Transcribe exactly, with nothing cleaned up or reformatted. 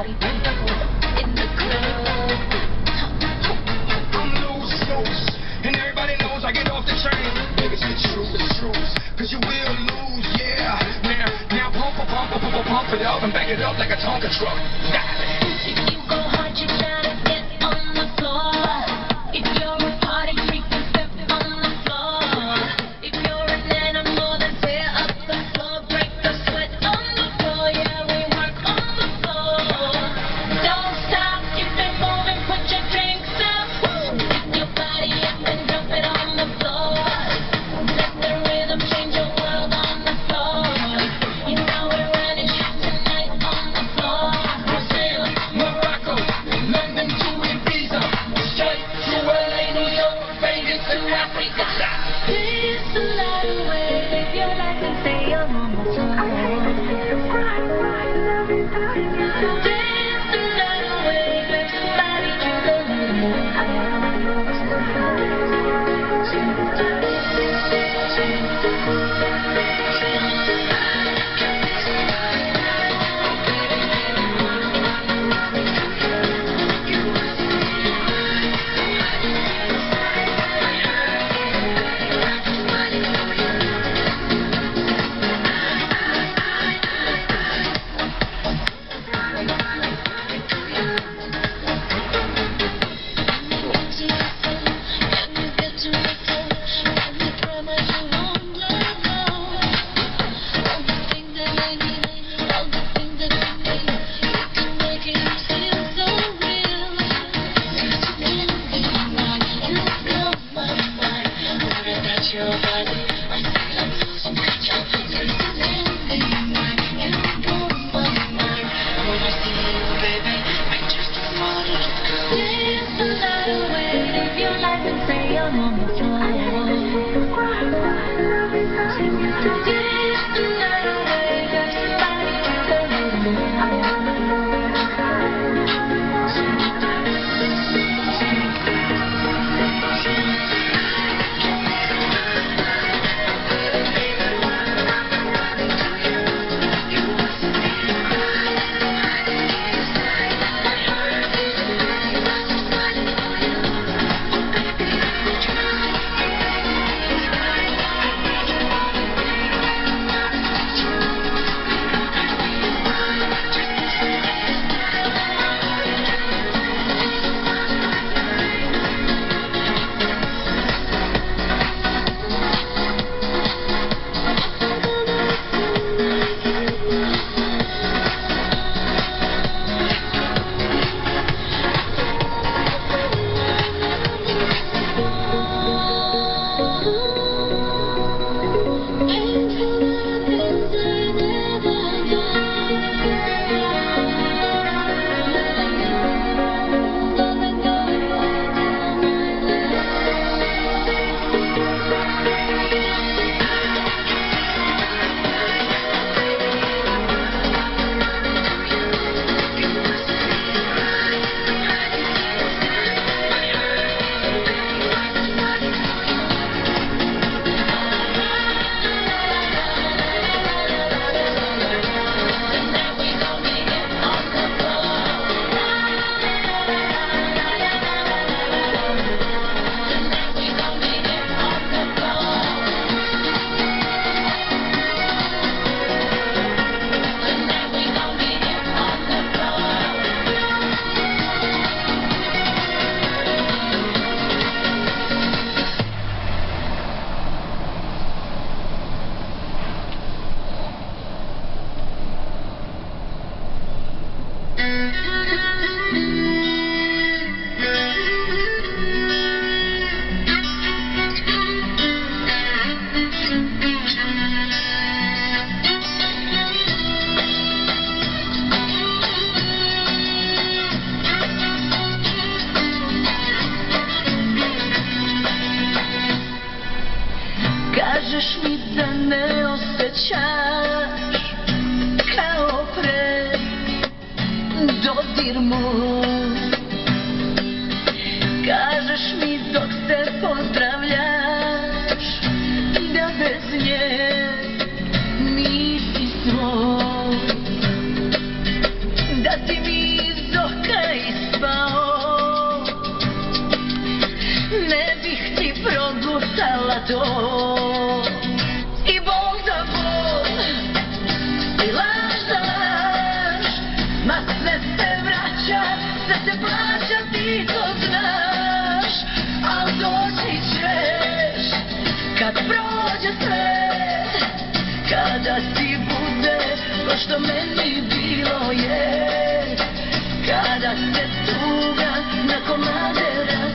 party people in the club. I'm loose, loose, and everybody knows I get off the train. Niggas, the truth, the truth, cause you will lose, yeah. Now, now pump, pump, pump, pump, pump, pump it up and back it up like a Tonka truck. If you go hard, you gotta get on the floor. If you're a party freak, then step on the floor. If you're an animal, then tear up the floor. Break the sweat on the floor, yeah, we work on the floor. Don't stop, keep it moving, put your drinks up. Pick your body up and drop it on the floor. Let the rhythm change your world on the floor. You know we're running hot tonight on the floor. Brazil, Morocco, London to Ibiza, straight to L A, New York, Vegas to Africa. Please do not wait. Live your life and stay on the floor. Please do not wait. Let somebody do the Kažeš mi da ne osjećaš kao pre dodir moj. Kažeš mi dok se pozdravljaš da bez nje nisi svoj. Da ti mi se plaća, ti to znaš, al doći ćeš kad prođe sve, kada ti bude ko što meni bilo je, kada se tuga na komade razbije.